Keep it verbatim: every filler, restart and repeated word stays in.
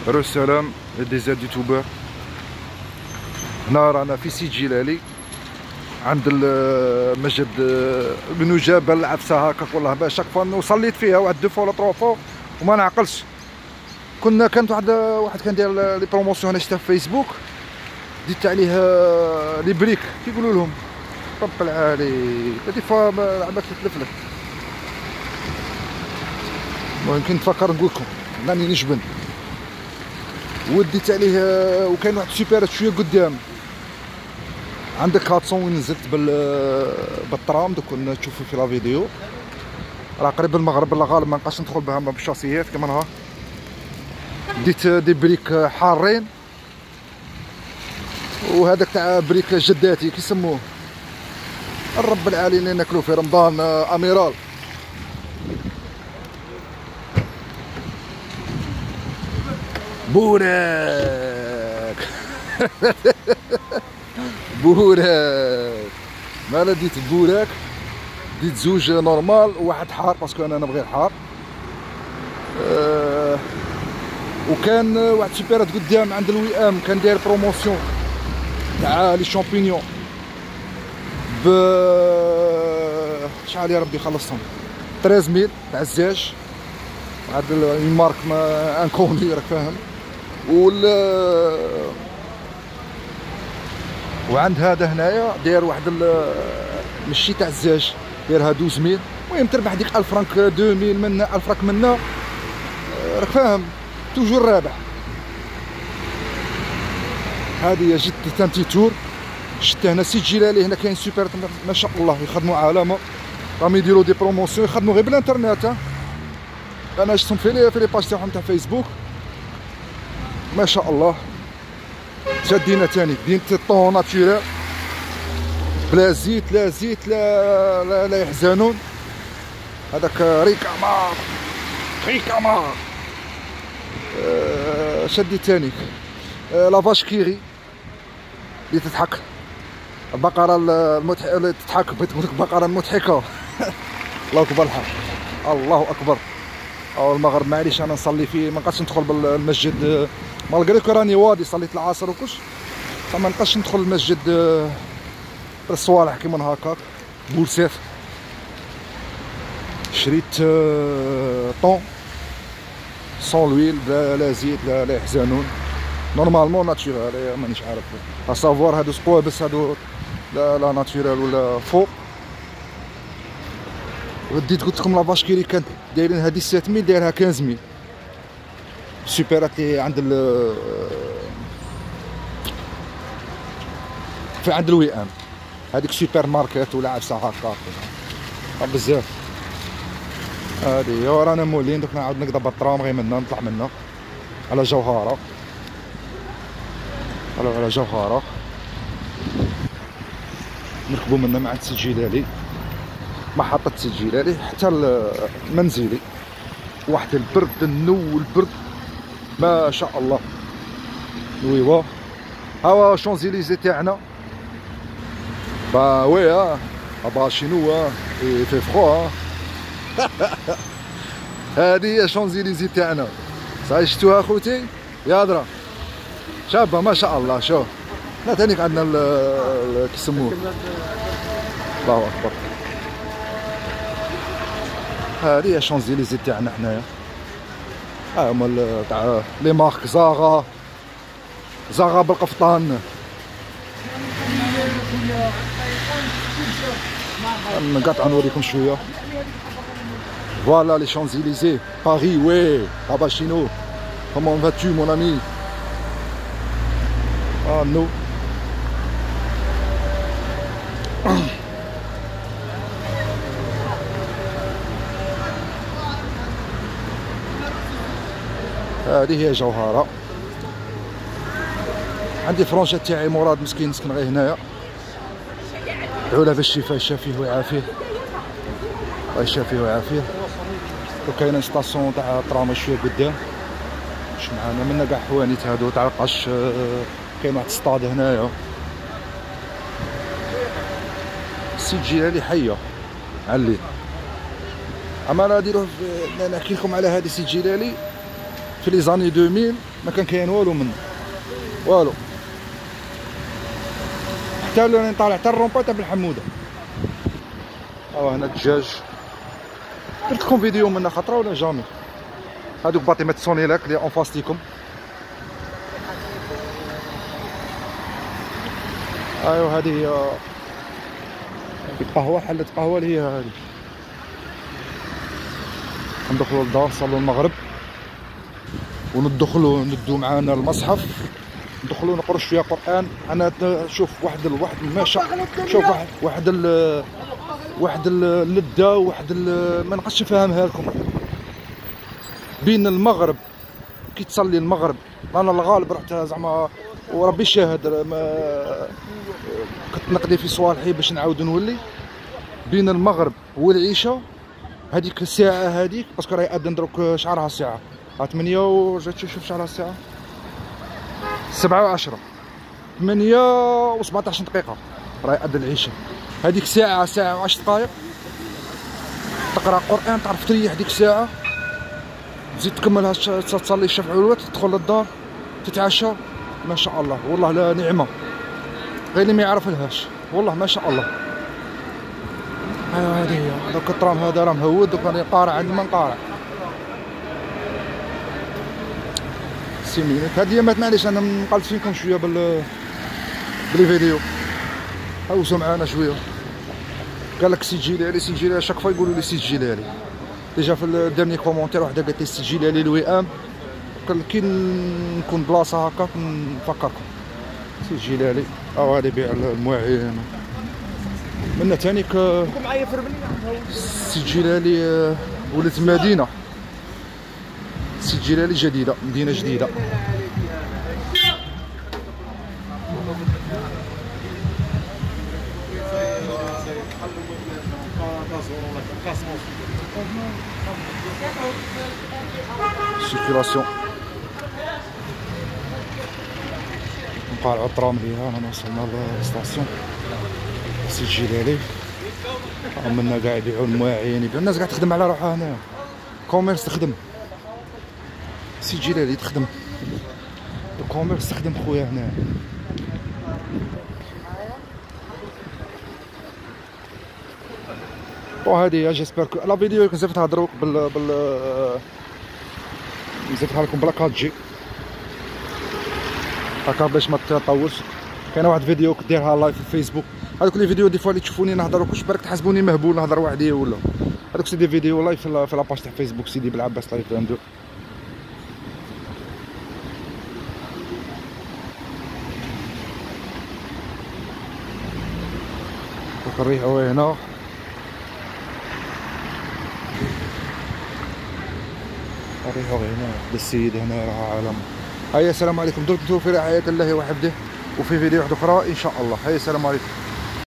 رو السلام دي زاد يوتيوبر. هنا رانا في سيد جلالي عند المسجد بنو جبل عفسه هكاك والله باش شاك فوا وصليت فيها واحد دو فوا ولا تروا فوا وما نعقلش. كنا كانت واحد واحد كان داير لي بروموسيون انا شفتها في فيسبوك ديت عليه لي بريك كيقولوا لهم رب العالي هادي فوا لعبك تتلف لك. المهم كي نتفكر نقول لكم راني نجبن وديت عليه وكاين واحد سوبيرات شويه قدام عندك هاتسون وين نزلت بال بالترام دوك كنا تشوفوا في لا فيديو راه قريب المغرب لا غالب ما نبقاش ندخل بها بالشاسيات كما نهار. ديت دي بريك حارين وهذاك تاع بريك جداتي كيسموه الرب العالي اللي ناكلو في رمضان اميرال. بوراك بوراك مالا ديت بوراك ديت زوج نورمال وواحد حار باسكو انا نبغي الحار. أه وكان واحد سوبيرات قدام عند الوئام كان داير بروموسيون تاع لي شامبينيون ب شحال يا ربي خلصتهم ثلاثة آلاف تاع الزاج هاد المارك ما انكوني راك فاهم. وال وعند هذا هنايا داير واحد ماشي تاع الزاج دايرها اثناش ميل. المهم تربح ديك ألف فرانك اثنين ميل منا ألف فرانك منا راك فاهم توجور رابح. هذه جد تانتي تور شفت هنا سيد جلالي. هنا كاين سوبر ما شاء الله يخدموا علامه راهم يديروا دي بروموسيون يخدموا غير بالانترنت. انا شفتهم في لي في لي باج تاعهم تاع فيسبوك ما شاء الله. شادينا تاني دين طون ناتوريل بلا زيت لا زيت لا لا, لا يحزنون. هذاك ريكا مار ريكا مار أه شدي تاني أه لا فاش كيري اللي تضحك البقره المضحكه اللي تضحك بغيت نقول لك البقره المضحكه. الله اكبر الحق الله اكبر. او المغرب معليش انا نصلي فيه ما نبقاش ندخل بالمسجد مالغري كو راني واضي صليت العصر وكلش ما نبقاش ندخل المسجد الصوالح كيما هكاك. بولسيف شريت طون سون لويل لا, لا زيت لا, لا يحزنون نورمالمون ناتشورال مانيش عارف اسافوار هادو سقوا بس هادو لا لا ناتشورال ولا فوق. رديت قلت لكم لافاش كيري كانت دايرين هادي سبعة ميل دايرها خمسة ميل. سوبيرات اللي عند ال في عند الوئام هذيك سوبر ماركت ولا عفسه هكا بزاف. هادي رانا مولين دوك نعاود نقضى بالطرام غير منا نطلع منا على جوهره على على جوهره نركبوا منا مع سيد جلالي محطة سيد جلالي حتى المنزلي. واحد البرد النو والبرد ما شاء الله. ويوا هاو شونزيليزي تاعنا با وي ها با شنو ها في فرو ها. هذه هي شونزيليزي تاعنا صاي شفتوها خوتي يا درا شابه ما شاء الله. شوف لا تانيك عندنا كيسموه الله اكبر. هذه هي شونزيليزي تاعنا حنايا. ها هما تاع لي مارك زاغا زاغا بالقفطان. نقطع نوريكم شويه. فوالا لي شونزيليزي باري وي اباشينو كومون فاتو مون امي. اه نو هذه هي جوهره. عندي فرونشا تاعي مراد مسكين مسكن غير هنايا دعوا له بالشفاء يشافيه ويعافيه الله يشافيه ويعافيه. وكاينه ستاسيون تاع طرام شويه قدام واش معانا منا كاع حوانيت هادو تاع القش. كاين واحد السطاد هنايا سيد جلالي حيه علي. اما انا نديروه نحكي لكم على هذه سيد جلالي في لي زاني ألفين ما كان كاين والو منه والو، حتى راني طالع حتى الرومبا تاع بالحموده. ها هنا الدجاج، درت لكم فيديو منها خطره ولا جامي. هادوك باطيمات سونيلاك اللي اون فاس ليكم. ايوا هذه هي القهوه، حلة قهوه اللي هي هذه. ندخلوا للدار نصلوا المغرب وندخلوا ندو معانا المصحف، ندخلوا نقروا شويه قران. انا شوف واحد الواحد ما شاء، شوف واحد واحد ال واحد اللذه وواحد ما نقدش نفهمها لكم. بين المغرب كي تصلي المغرب، انا الغالب رحت زعما وربي شاهد ما كنت نقضي في صوالحي باش نعاود نولي. بين المغرب والعشاء هذيك الساعه هذيك، باسكو راهي اذن دروك شعرها الساعه ها ثمانية ورجعت تشوف شعرها الساعه سبعة وعشرة، ثمانية وسبعطاش دقيقه راهي اذن العشاء. هذيك ساعه ساعه وعشر دقائق تقرا قران، تعرف تريح ديك الساعه، تزيد تكملها تصلي الشفع والوتر، تدخل للدار تتعشى. ما شاء الله والله لا نعمه، غير اللي ما يعرف لهاش والله ما شاء الله. ايوا هذه هي. دوك الطرام هذا راه مهود، دوك راني قارع عند ما نقارع. سيمي هاد ايامات معليش انا مقلت فيكم شويه بال بالفيديو، هاوسوا معانا شويه. قال لك سجلي لي سجلي لي، شاك فوا يقولوا لي سجلي لي. ديجا في الدرني كومونتير وحده قالت لي سجلي لي الوئام، قال كي نكون بلاصه هكا نفكركم سجلي لي. او هذا يبيع المواعين منا ثاني ك سجلي لي ولات مدينه، سجلي لي جديده، مدينه جديده. سيركيلاسيون نقارعو الطرام ليها. انا وصلنا للستاسيون سجلي لي. منا كاع يبيعو المواعين، يبيعو الناس كاع تخدم على روحها هنا، كوميرس تخدم. سجلي لي تخدم، الكوميرس تخدم خويا هنا. وهذه جيسبر كو لا فيديو كنت زعما تهضروا بال بال نزيدها لكم بلا كات جي هكا باش ما تطولش. كاين واحد فيديو كديرها لايف في الفيسبوك، هذوك لي فيديو دي فوا اللي تشوفوني نهضر كلش بالك تحسبوني مهبول نهضر وحدي ولا، هذوك سي دي فيديو لايف في لاباج تاع فيسبوك سيدي بالعباس لايف عنده. نريحو هنا نريحو هنا بالسيد هنا راه عالم. هيا السلام عليكم، درتو في رعاية الله وحفظه وفي فيديو واحد اخرى ان شاء الله. هيا السلام عليكم.